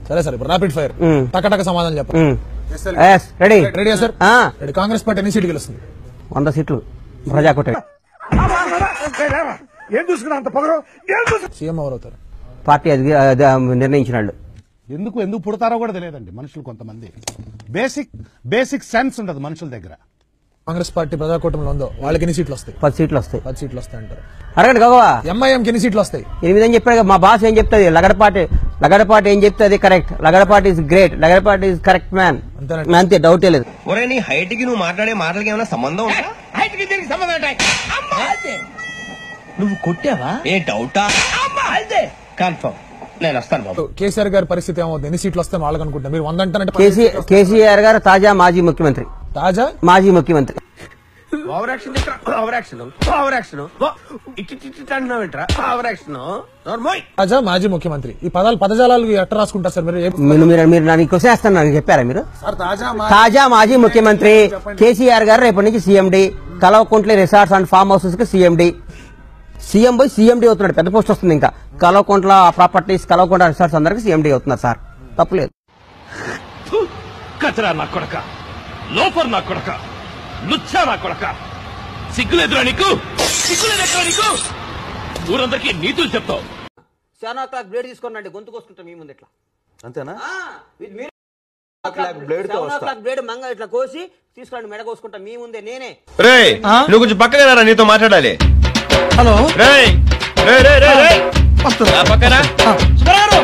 సరే సార్ ఇప్పుడు rapid fire టకటక సమాధానం చెప్పండి. రెడీ రెడీయా సార్? రెడీ. కాంగ్రెస్ పార్టీ ఎన్ని సీట్లు గెలుస్తుంది? 100 సీట్లు ప్రజాకోట. సీఎం ఎవరు అవుతారు? పార్టీ నిర్ణయించిన వాళ్ళు. ఎందుకు పుడతారో కూడా తెలియదండి మనుషులు. కొంతమంది బేసిక్ సెన్స్ ఉండదు మనుషుల దగ్గర. కాంగ్రెస్ పార్టీ ప్రజాకూటమిలో ఉందో వాళ్ళకి ఎన్ని సీట్లు వస్తాయి? 10 సీట్లు వస్తాయి. 10 సీట్లు వస్తాయి అంటారు. అడగండి గోవా. ఎంఐఎంకి ఎన్ని సీట్లు వస్తాయి? 8 అని చెప్పాడు. మా బాస్ ఏం చెప్తుంది? లగడపాటి ఏం చెప్తుంది correct. Lagadapati is great. Lagadapati is correct man. అంతే, డౌటే లేదు. నీ హైట్ కి నువ్వు మాట్లాడే మాటలకి ఏమైనా సంబంధం ఉందా? హైట్ కి దీనికి సంబంధం ఉంటాయి. నువ్వు కొట్టావా? ఏ డౌటా? కన్ఫర్మ్. నేను వస్తాను బాబు. కేసీఆర్ గారి పరిస్థితి ఏమవుతుంది? ఎన్ని సీట్లు వస్తాయి వాళ్ళకి అనుకుంటా? మీరు 100 అంటారంటే కేసీఆర్ గారు తాజా మాజీ ముఖ్యమంత్రి. మాజీ ముఖ్యమంత్రి. తాజా మాజీ ముఖ్యమంత్రి. ఈ పదజాలాలు ఎట్ట రాసుకుంటారు సార్ మీరు? మీరు నాకు క్వశ్చన్ వేస్తాను, నాకు చెప్పారా మీరు? తాజా మాజీ ముఖ్యమంత్రి కేసీఆర్ గారు రేపటి నుంచి CMD. Kalvakuntla resorts and farm houses కి సీఎండి. సీఎం పోయి సీఎండి అవుతున్నాడు. పెద్ద పోస్ట్ వస్తుంది. ఇంకా కల్వకుంట్ల ప్రాపర్టీస్, కల్వకుంట్ల రిసార్ట్స్ అందరికి సీఎండి అవుతున్నారు సార్. తప్పులేదు. కచరా నా కొడక, లోపర్ నా కొడక, లుచ్చా నా కొడక, సిగ్గులేదురా నీకు? సిగ్గులేదురా నీకు? ఊరందరికీ నీతులు చెప్తావు. 7 o'clock బ్లేడ్ తీసుకున్నాండి, గొంతు కోసుకుంటాం మీ ముందు ఇట్లా. అంతేనా? బ్లేడ్ మంగ ఇట్లా కోసి తీసుకురండి, మెడ కోసుకుంటాం మీ ముందే నేనే. నువ్వు కొంచెం పక్కన నీతో మాట్లాడాలి. హలో. పక్కన